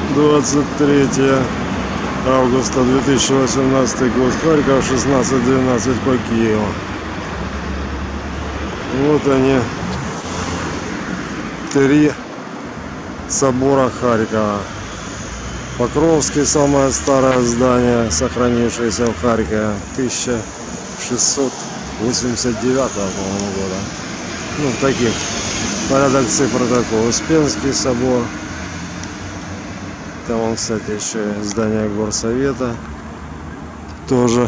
23 августа 2018 год. Харьков, 16:12 по Киеву. Вот они, 3 собора Харькова. Покровский, самое старое здание, сохранившееся в Харькове, 1689, по-моему, года. Ну, в таких порядок цифр такой. Успенский собор. Там вон, кстати, еще здание горсовета. Тоже.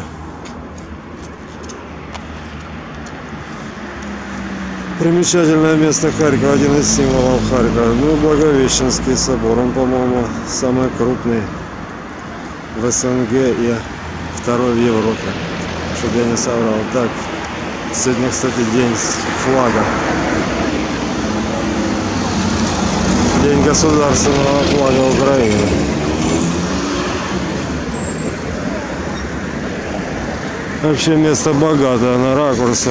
Примечательное место Харькова, один из символов Харькова. Ну, Благовещенский собор, он, по-моему, самый крупный в СНГ и второй в Европе, чтобы я не соврал. Так, сегодня, кстати, день флага. День государственного флага Украины. Вообще место богатое на ракурсы.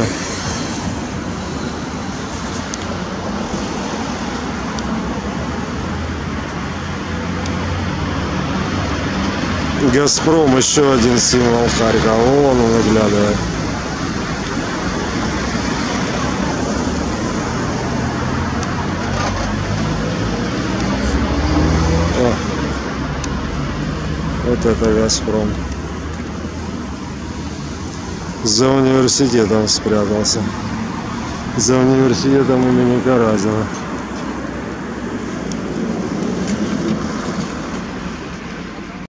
Газпром, еще один символ Харькова. Вон он выглядывает. О, вот это Газпром. За университетом спрятался. За университетом имени Каразина.